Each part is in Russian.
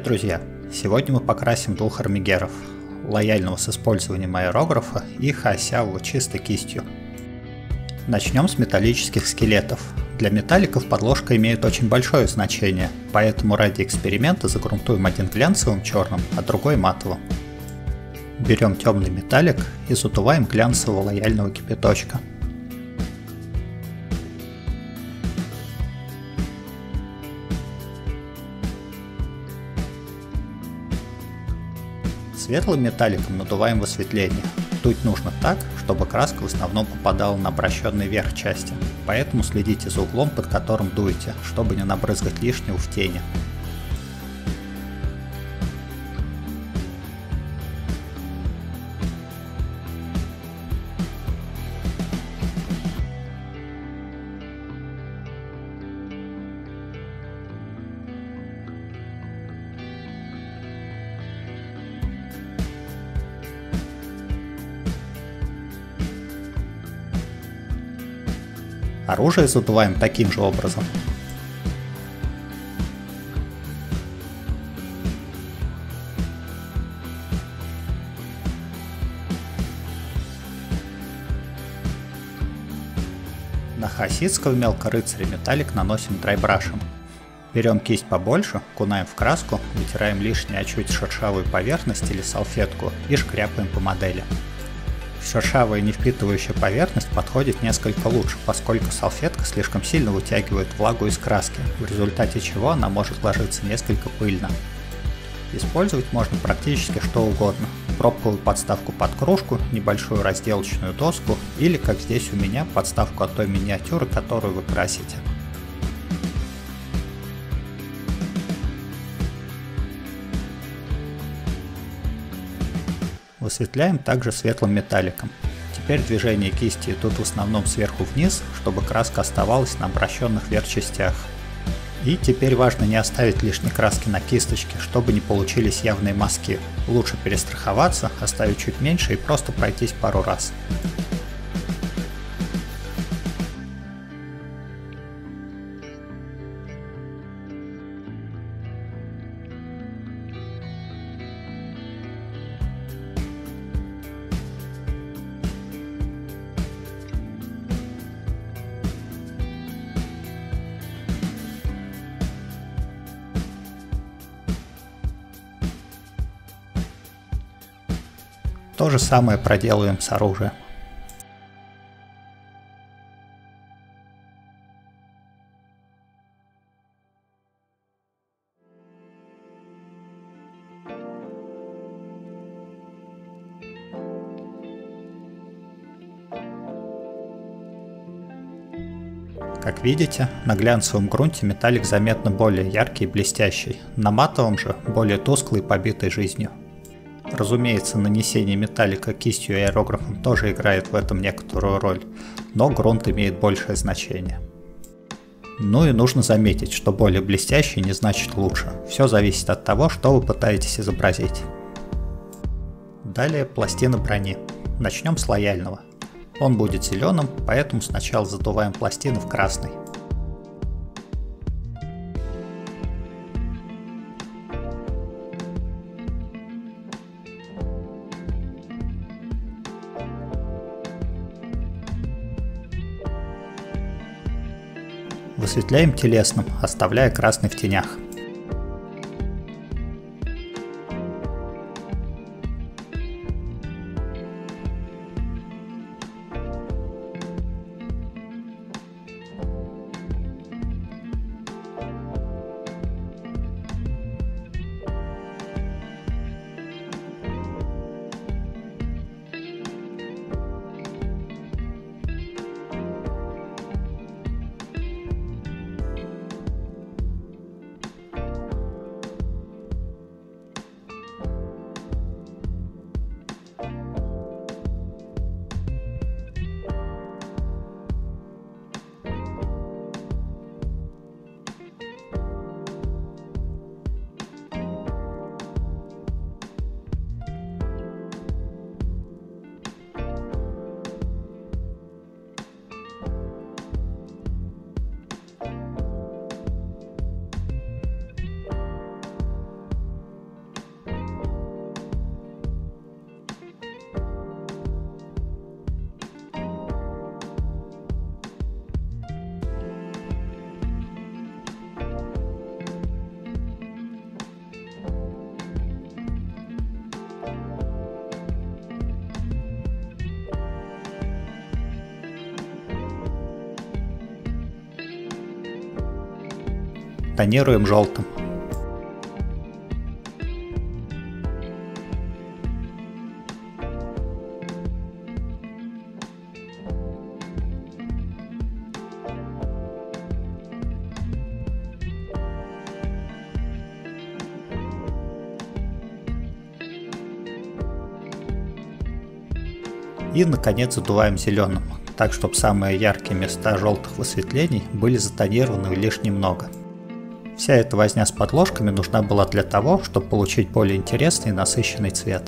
друзья! Сегодня мы покрасим двух армигеров, лояльного с использованием аэрографа и хаосявого чистой кистью. Начнем с металлических скелетов. Для металликов подложка имеет очень большое значение, поэтому ради эксперимента загрунтуем один глянцевым черным, а другой матовым. Берем темный металлик и задуваем глянцевого лояльного кипяточка. Светлым металликом надуваем в осветление. Дуть нужно так, чтобы краска в основном попадала на обращенный верх части, поэтому следите за углом, под которым дуете, чтобы не набрызгать лишнего в тени. Оружие задуваем таким же образом. На хаоситского мелкорыцаря металлик наносим драйбрашем. Берем кисть побольше, окунаем в краску, вытираем лишнее чуть шершавую поверхность или салфетку и шкряпаем по модели. Шершавая не впитывающая поверхность подходит несколько лучше, поскольку салфетка слишком сильно вытягивает влагу из краски, в результате чего она может ложиться несколько пыльно. Использовать можно практически что угодно: пробковую подставку под кружку, небольшую разделочную доску или, как здесь у меня, подставку от той миниатюры, которую вы красите. Высветляем также светлым металликом. Теперь движения кисти идут в основном сверху вниз, чтобы краска оставалась на обращенных вверх частях. И теперь важно не оставить лишней краски на кисточке, чтобы не получились явные мазки. Лучше перестраховаться, оставить чуть меньше и просто пройтись пару раз. То же самое проделываем с оружием. Как видите, на глянцевом грунте металлик заметно более яркий и блестящий, на матовом же более тусклый и побитый жизнью. Разумеется, нанесение металлика кистью и аэрографом тоже играет в этом некоторую роль, но грунт имеет большее значение. Ну и нужно заметить, что более блестящий не значит лучше, все зависит от того, что вы пытаетесь изобразить. Далее пластина брони. Начнем с лояльного. Он будет зеленым, поэтому сначала задуваем пластину в красный. Высветляем телесным, оставляя красный в тенях. Тонируем желтым. И наконец задуваем зеленым, так чтобы самые яркие места желтых высветлений были затонированы лишь немного. Вся эта возня с подложками нужна была для того, чтобы получить более интересный и насыщенный цвет.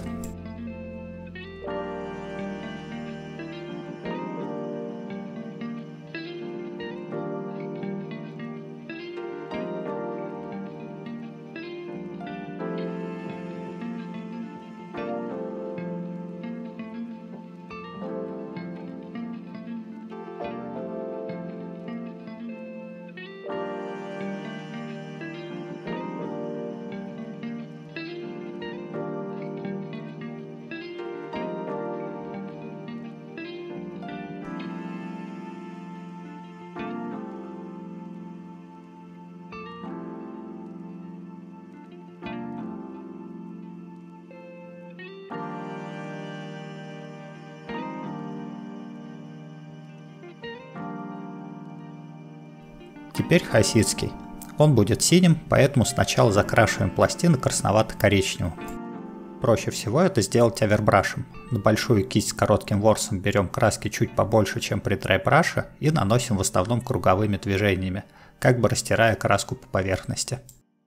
Теперь хасидский. Он будет синим, поэтому сначала закрашиваем пластины красновато-коричневым. Проще всего это сделать овербрашем. На большую кисть с коротким ворсом берем краски чуть побольше, чем при драйбраше, и наносим в основном круговыми движениями, как бы растирая краску по поверхности.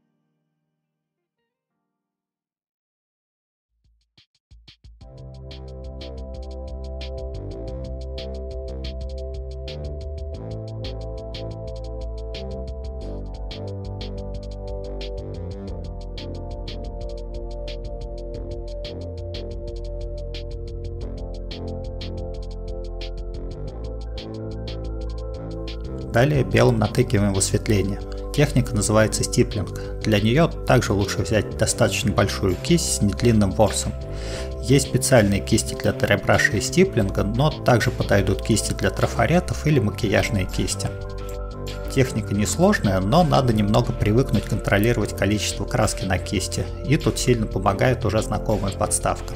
Далее белым натыкиваем высветление. Техника называется стиплинг. Для нее также лучше взять достаточно большую кисть с недлинным ворсом. Есть специальные кисти для драйбраша и стиплинга, но также подойдут кисти для трафаретов или макияжные кисти. Техника несложная, но надо немного привыкнуть контролировать количество краски на кисти, и тут сильно помогает уже знакомая подставка.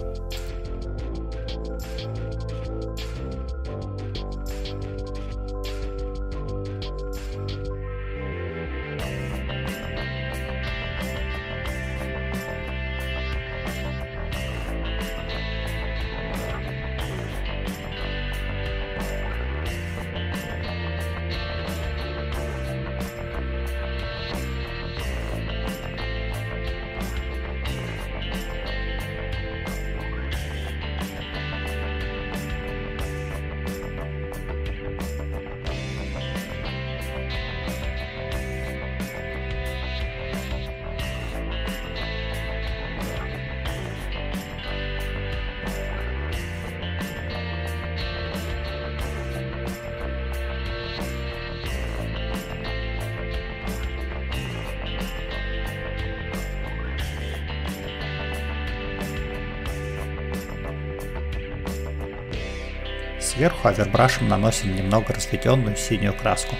Сверху овербрашем наносим немного разведенную синюю краску.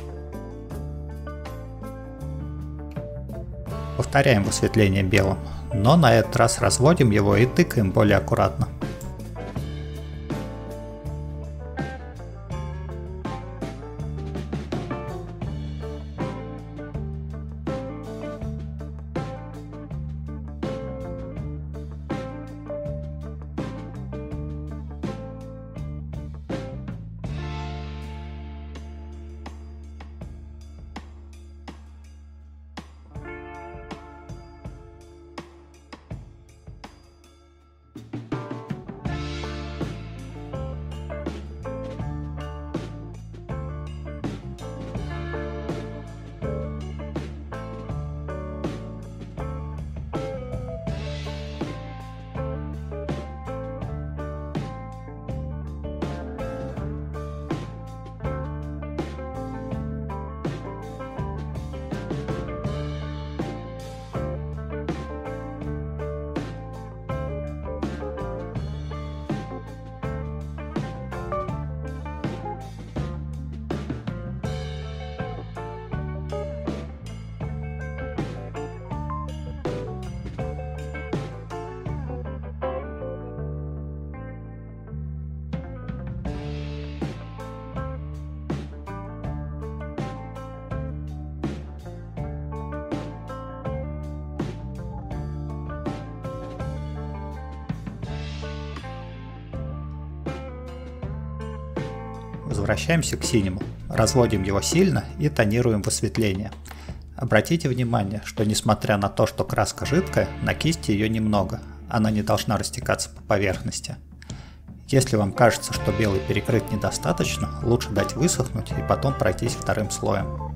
Повторяем высветление белым, но на этот раз разводим его и тыкаем более аккуратно. Возвращаемся к синему. Разводим его сильно и тонируем высветление. Обратите внимание, что несмотря на то, что краска жидкая, на кисти ее немного. Она не должна растекаться по поверхности. Если вам кажется, что белый перекрыт недостаточно, лучше дать высохнуть и потом пройтись вторым слоем.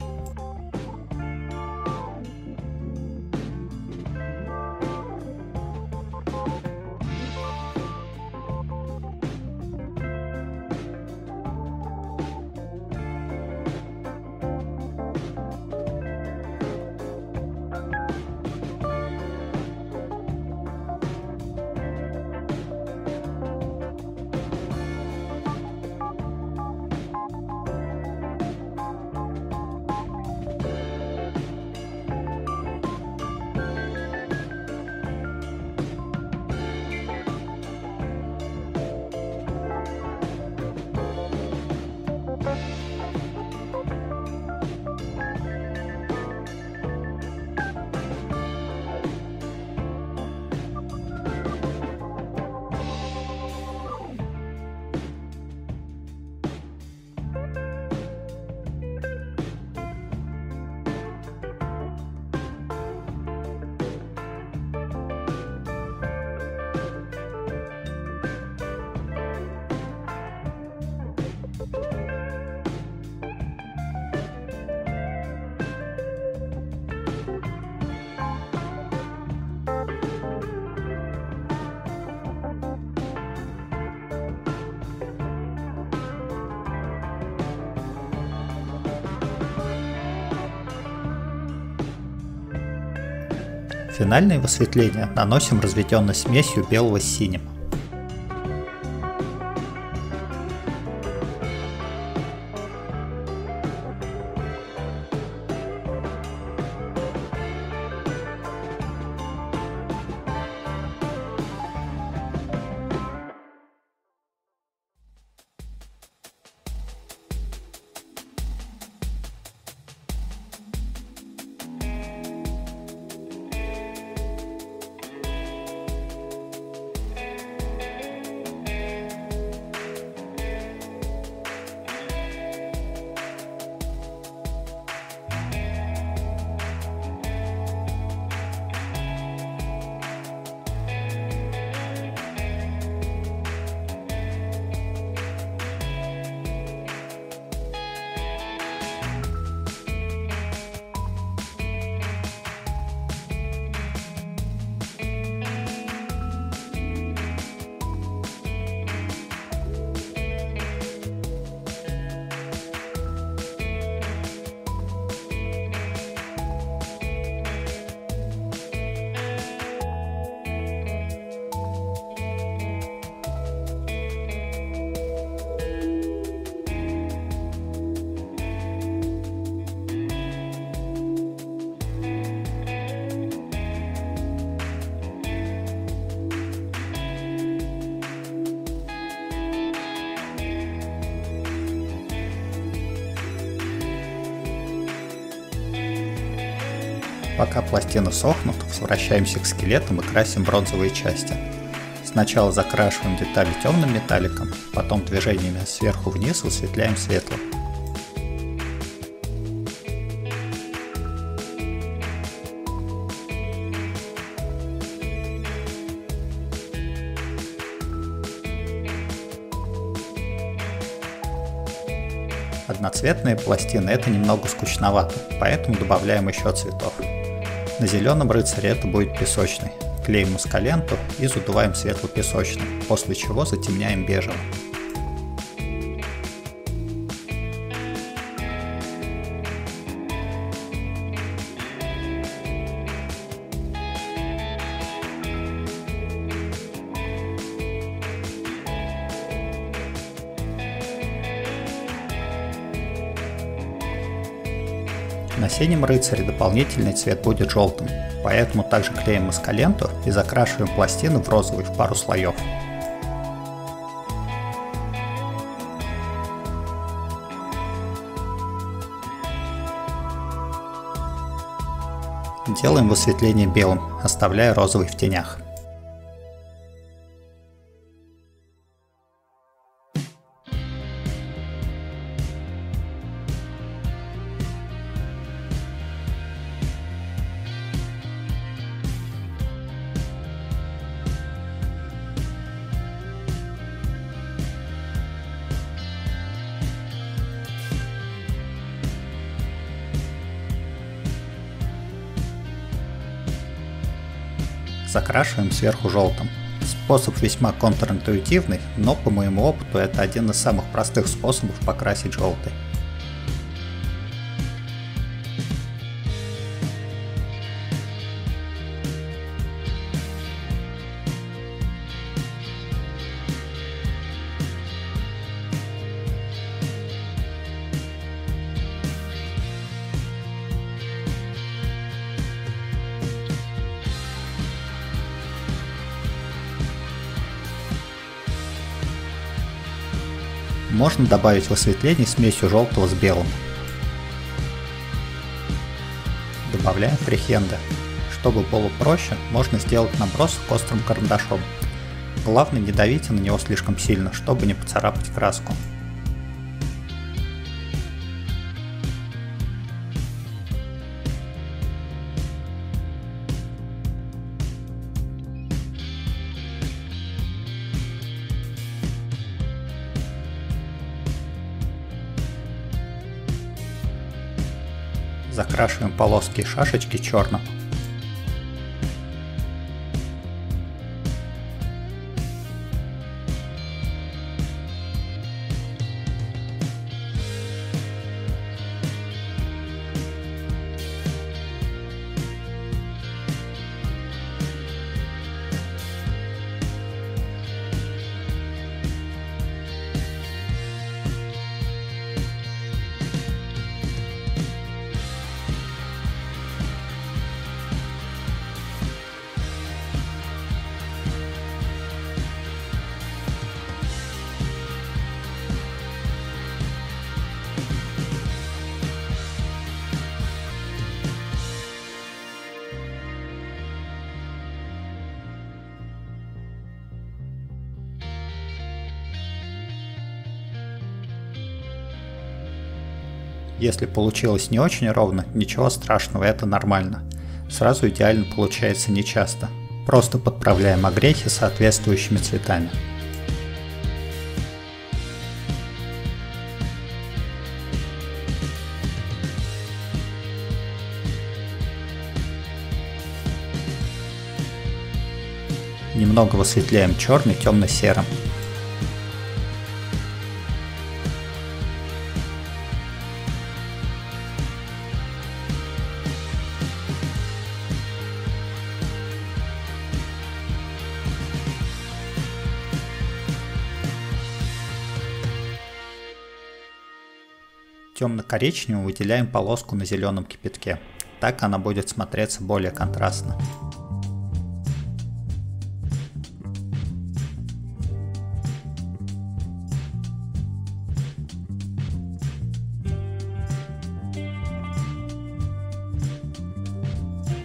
Финальное высветление наносим разведенной смесью белого с синим. Пока пластины сохнут, возвращаемся к скелетам и красим бронзовые части. Сначала закрашиваем детали темным металликом, потом движениями сверху вниз высветляем светлым. Одноцветные пластины это немного скучновато, поэтому добавляем еще цветов. На зеленом рыцаре это будет песочный. Клеим москаленту и задуваем светло-песочным, после чего затемняем бежевым. На синем рыцаре дополнительный цвет будет желтым, поэтому также клеим москаленту и закрашиваем пластины в розовый в пару слоев. Делаем высветление белым, оставляя розовый в тенях. Закрашиваем сверху желтым. Способ весьма контринтуитивный, но по моему опыту это один из самых простых способов покрасить желтый. Можно добавить в осветление смесью желтого с белым. Добавляем фрихенды. Чтобы было проще, можно сделать набросок острым карандашом. Главное, не давите на него слишком сильно, чтобы не поцарапать краску. Закрашиваем полоски и шашечки черным. Если получилось не очень ровно, ничего страшного, это нормально. Сразу идеально получается нечасто. Просто подправляем огрехи соответствующими цветами. Немного высветляем черный темно-серым. Темно-коричневым выделяем полоску на зеленом кипятке. Так она будет смотреться более контрастно.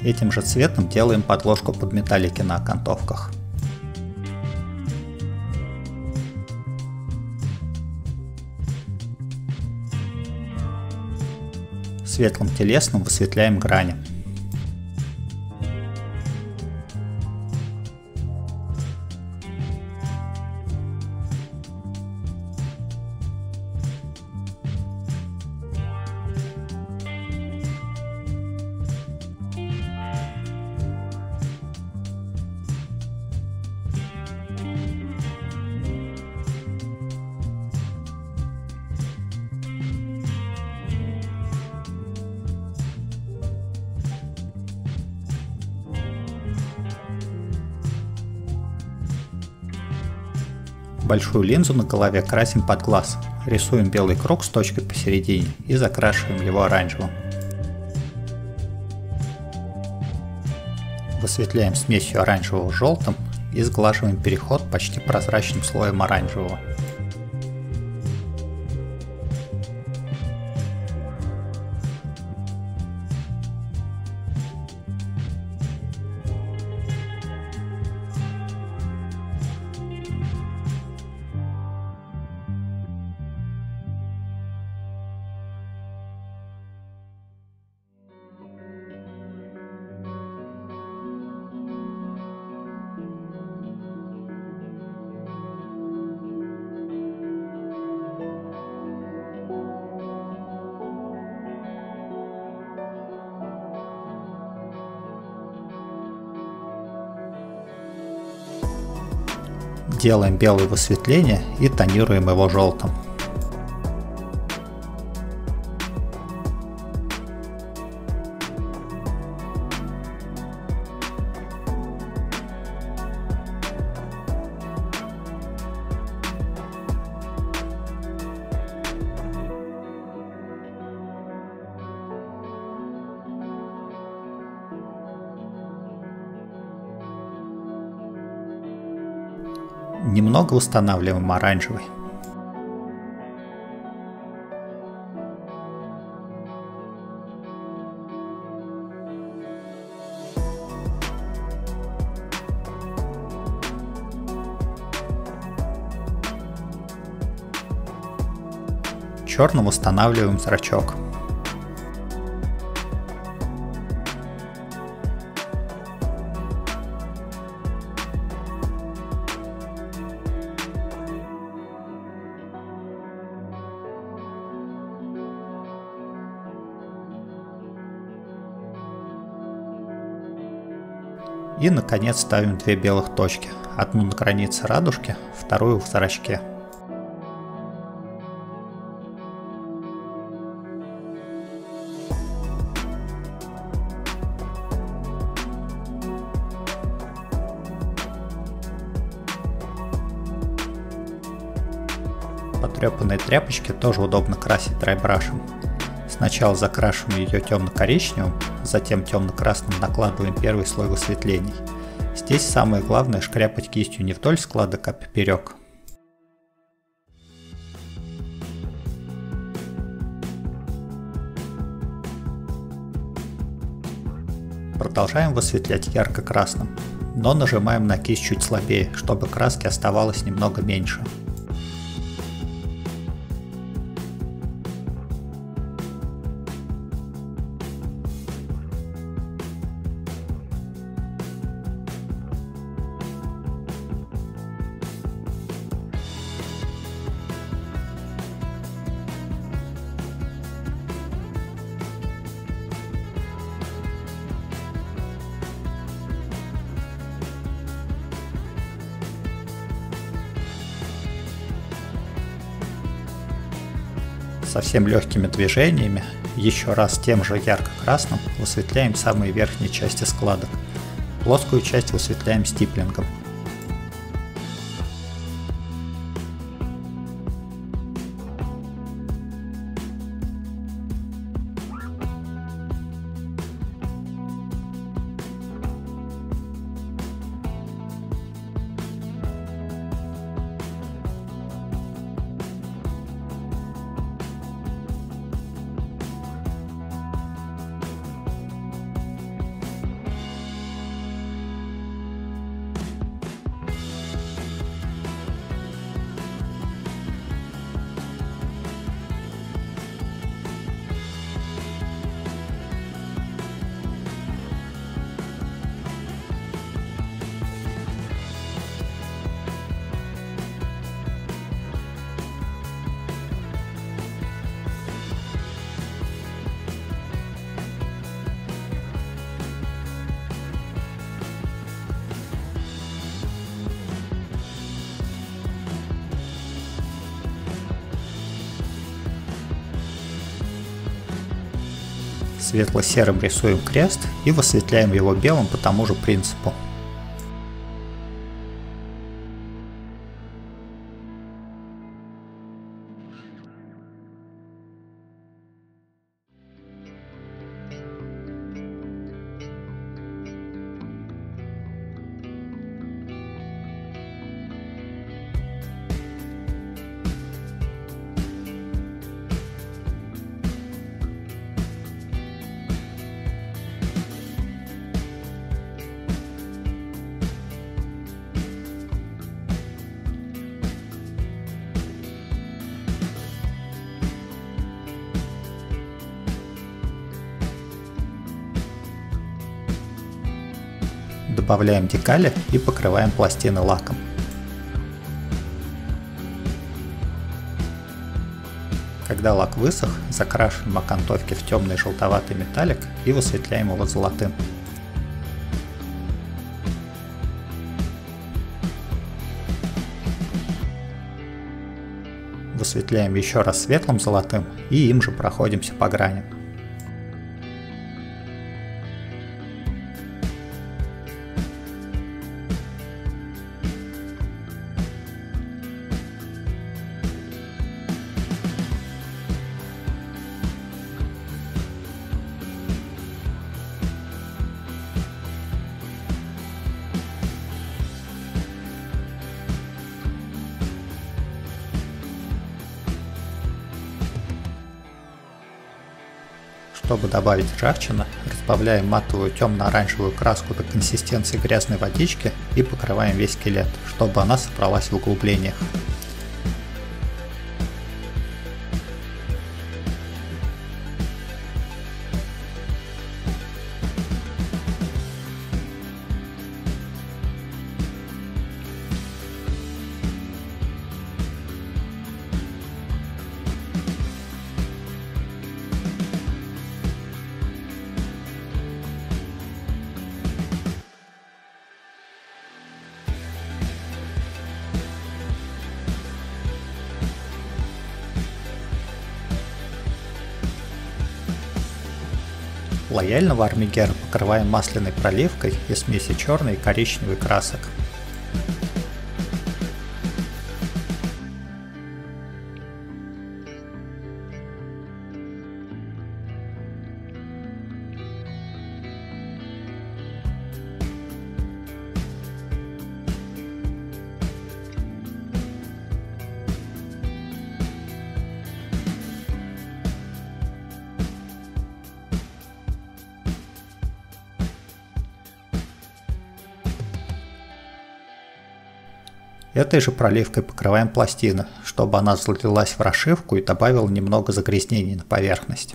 Этим же цветом делаем подложку под металлики на окантовках. Светлым телесным высветляем грани. Большую линзу на голове красим под глаз. Рисуем белый круг с точкой посередине и закрашиваем его оранжевым. Высветляем смесью оранжевого с желтым и сглаживаем переход почти прозрачным слоем оранжевого. Делаем белое высветление и тонируем его желтым. Немного устанавливаем оранжевый. Черным устанавливаем зрачок. И наконец ставим две белых точки, одну на границе радужки, вторую в зрачке. Потрепанные тряпочки тоже удобно красить драйбрашем. Сначала закрашиваем ее темно-коричневым, затем темно-красным накладываем первый слой высветлений. Здесь самое главное шкряпать кистью не вдоль складок, а поперек. Продолжаем высветлять ярко-красным, но нажимаем на кисть чуть слабее, чтобы краски оставалось немного меньше. Совсем легкими движениями, еще раз тем же ярко-красным, высветляем самые верхние части складок. Плоскую часть высветляем стиплингом. Светло-серым рисуем крест и высветляем его белым по тому же принципу. Добавляем декали и покрываем пластины лаком. Когда лак высох, закрашиваем окантовки в темный желтоватый металлик и высветляем его золотым. Высветляем еще раз светлым золотым и им же проходимся по граням. Чтобы добавить ржавчину, разбавляем матовую темно-оранжевую краску до консистенции грязной водички и покрываем весь скелет, чтобы она собралась в углублениях. Лояльного армигера покрываем масляной проливкой из смеси черной и коричневой красок. Этой же проливкой покрываем пластины, чтобы она залилась в расшивку и добавила немного загрязнений на поверхность.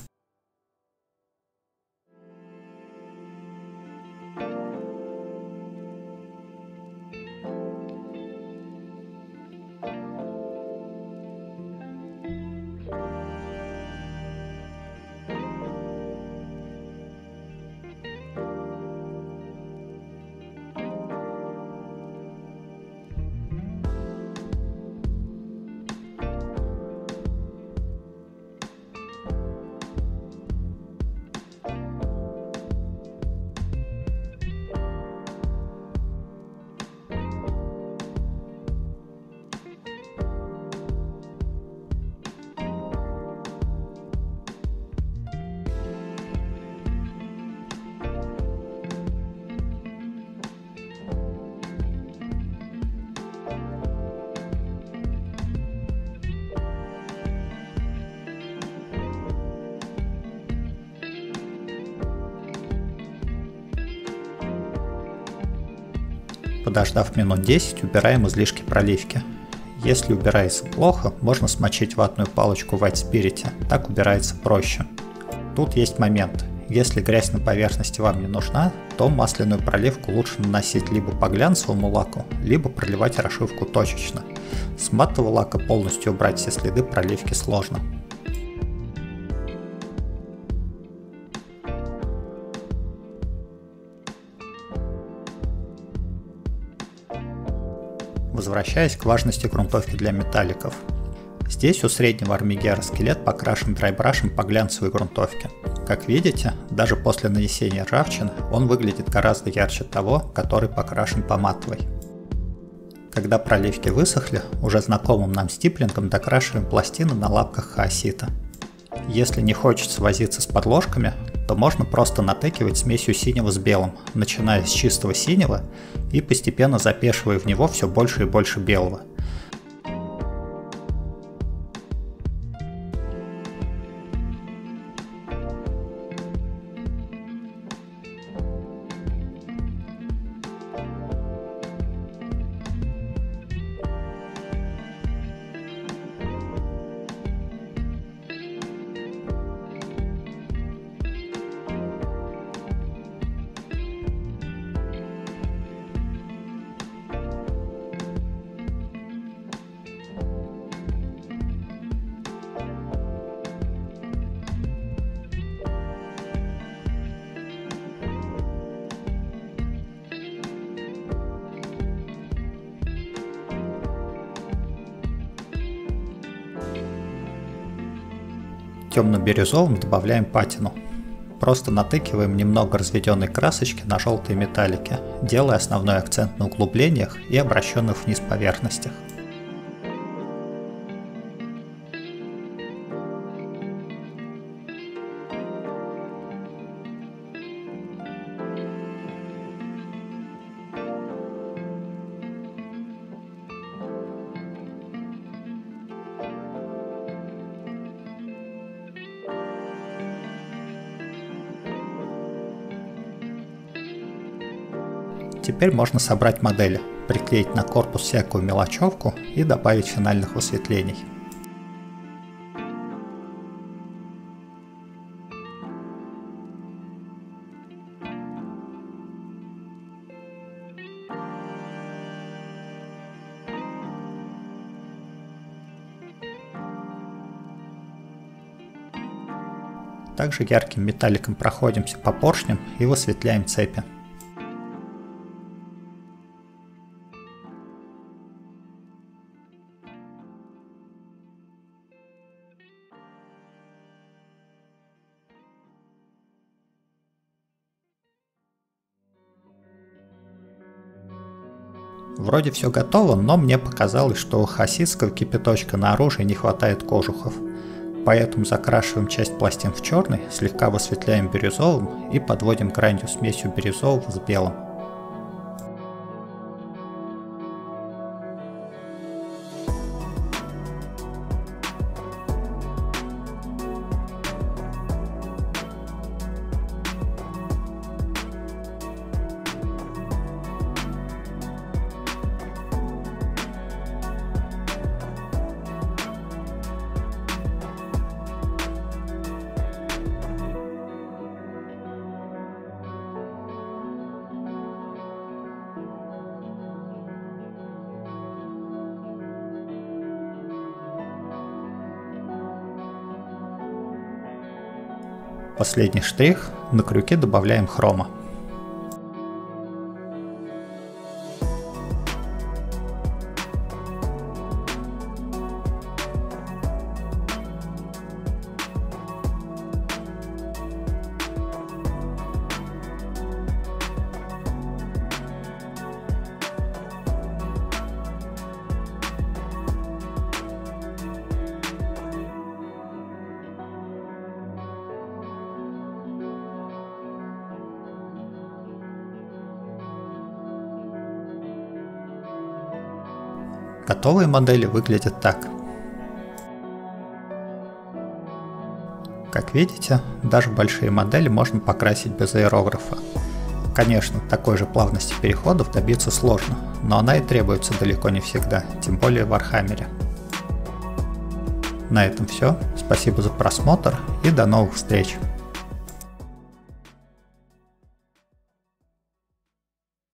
Подождав минут 10, убираем излишки проливки. Если убирается плохо, можно смочить ватную палочку в White Spirit, так убирается проще. Тут есть момент. Если грязь на поверхности вам не нужна, то масляную проливку лучше наносить либо по глянцевому лаку, либо проливать расшивку точечно. С матового лака полностью убрать все следы проливки сложно. Возвращаясь к важности грунтовки для металликов. Здесь у среднего армигера скелет покрашен драйбрашем по глянцевой грунтовке. Как видите, даже после нанесения ржавчины он выглядит гораздо ярче того, который покрашен по матовой. Когда проливки высохли, уже знакомым нам стиплингом докрашиваем пластины на лапках хаосита. Если не хочется возиться с подложками, то можно просто натыкивать смесью синего с белым, начиная с чистого синего и постепенно запешивая в него все больше и больше белого. Темно-бирюзовым добавляем патину. Просто натыкиваем немного разведенной красочки на желтые металлики, делая основной акцент на углублениях и обращенных вниз поверхностях. Теперь можно собрать модели, приклеить на корпус всякую мелочевку и добавить финальных высветлений. Также ярким металликом проходимся по поршням и высветляем цепи. Вроде все готово, но мне показалось, что у хаоситского кипяточка на оружии не хватает кожухов. Поэтому закрашиваем часть пластин в черный, слегка высветляем бирюзовым и подводим гранью смесью бирюзового с белым. Последний штрих, на крюке добавляем хрома. Готовые модели выглядят так. Как видите, даже большие модели можно покрасить без аэрографа. Конечно, такой же плавности переходов добиться сложно, но она и требуется далеко не всегда, тем более в Warhammer. На этом все. Спасибо за просмотр и до новых встреч!